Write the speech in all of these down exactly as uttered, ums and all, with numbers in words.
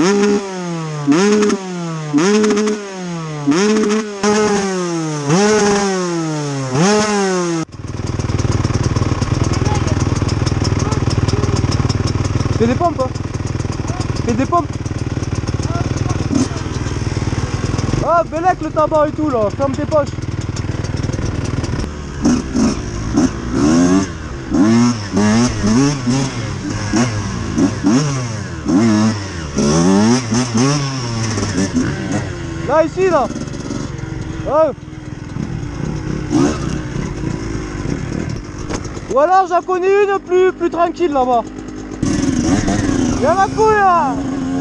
Fais des pompes, hein. Fais des pompes. Ah, Bellec le tabac et tout là, ferme tes poches. Là, ici, là. Ouais. Ou alors j'en connais une plus, plus tranquille là-bas. Y'a ma couille là.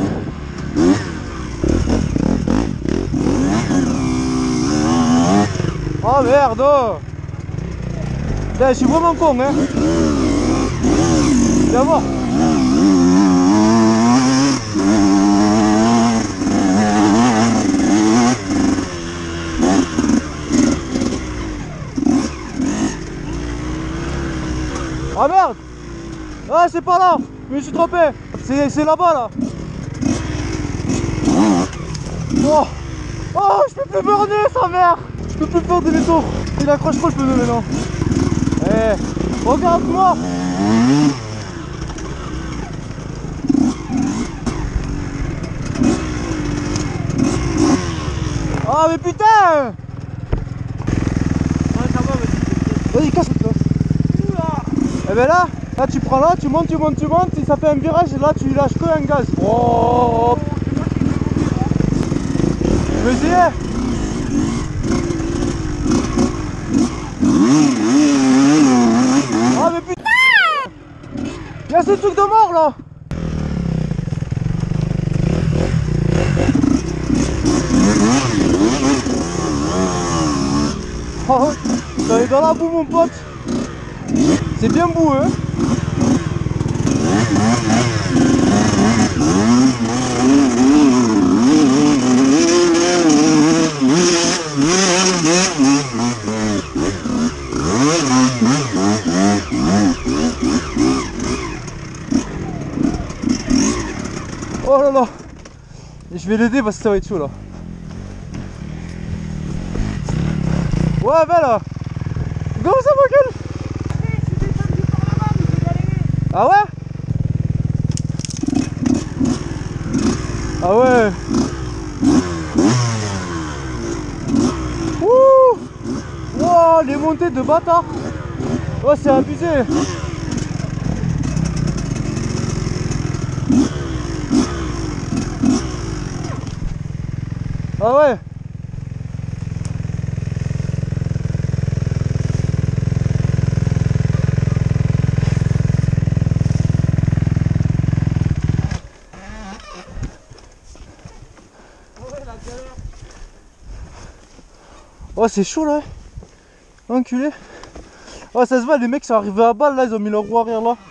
Oh merde. Putain, je suis vraiment con, hein. Viens voir. Ah merde. Ah, c'est pas là. Je me suis trompé. C'est là-bas là. Oh. Oh, je peux plus burner sa mère. Je peux plus faire des métaux. Il accroche pas le pneu maintenant. Eh, regarde-moi. Ah mais putain. Ouais, ça va, vas-y. Vas-y, casse-toi. Et ben là, là tu prends là, tu montes, tu montes, tu montes, et ça fait un virage et là tu lâches que un gaz. Oh. Tu veux essayer? Ah mais putain! Y'a ce truc de mort là! Oh, ça est dans la boue mon pote! C'est bien boueux, hein? Oh là là! Et je vais l'aider parce que ça va être chaud là. Ouais, ben là! Comment ça ma gueule? Ah ouais? Ah ouais. Ouh. Wow, les montées de bâtard. Oh, c'est abusé. Ah ouais. Oh, c'est chaud là. Enculé. Oh, ça se voit, les mecs sont arrivés à balle là, ils ont mis leur roue arrière là.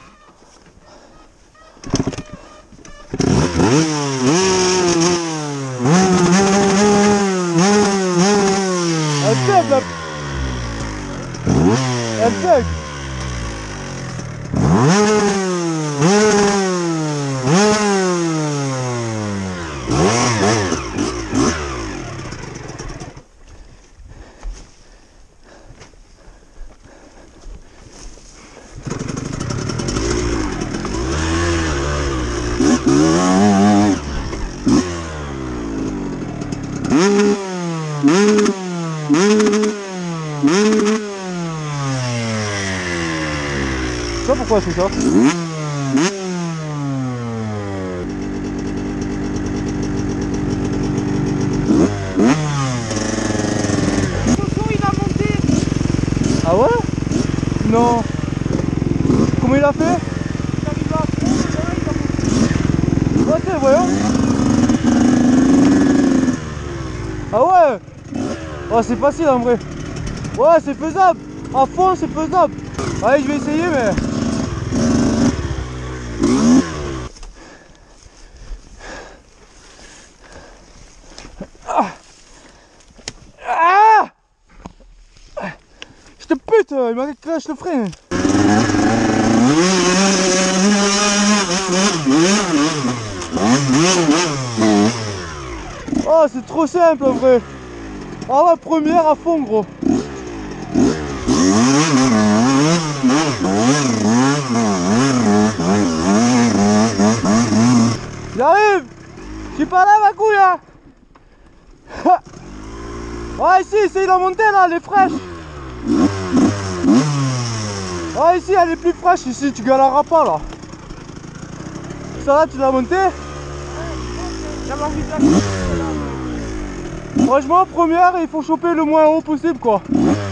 Elle bug là. Elle bug. Je sais pas pourquoi c'est ça. Ah ouais? Non. Comment il a fait? Il arrive là. Ok, voyons. Ah ouais. Oh, c'est facile en vrai. Ouais, c'est faisable. À fond, c'est faisable. Allez, je vais essayer, mais... Ah. Ah. Je te pute, il m'a craché le frein. Oh, c'est trop simple en vrai. Ah ouais, première à fond, gros. J'arrive. Je suis pas là, ma couille, hein. Ouais, ici, essaye d'en monter là, elle est fraîche. Ouais, ici, elle est plus fraîche, ici, tu galéreras pas là. Ça va, tu l'as monté? J'avais envie de la... Franchement, première, il faut choper le moins haut possible, quoi.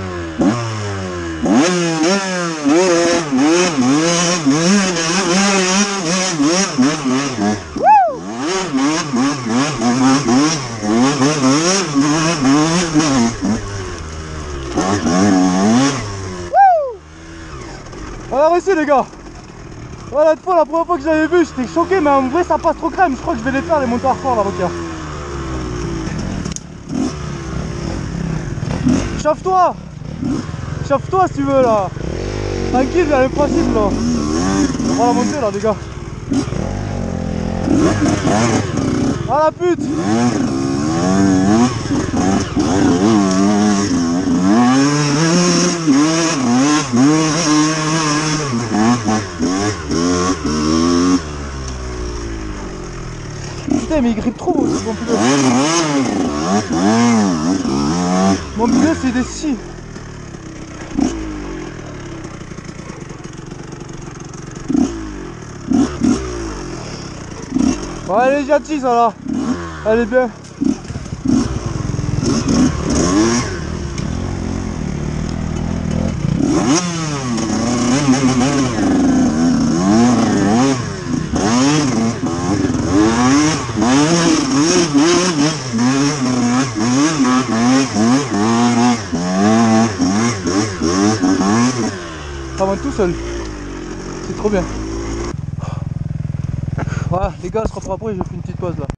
Alors ici les gars, voilà, une fois, la première fois que j'avais vu, j'étais choqué, mais en vrai ça passe trop crème. Je crois que je vais les faire, les montées hardcore là, regarde. Chauffe-toi, chauffe-toi si tu veux là. Tranquille, il y a le principe là. On va la monter là les gars. Ah la pute. Putain, mais il grippe trop ce bon pilote. Mon pilote c'est des scies. Ouais, elle est gentille ça là. Elle est bien. Ça va tout seul. C'est trop bien. Voilà les gars, on se reprend après, je fais une petite pause là.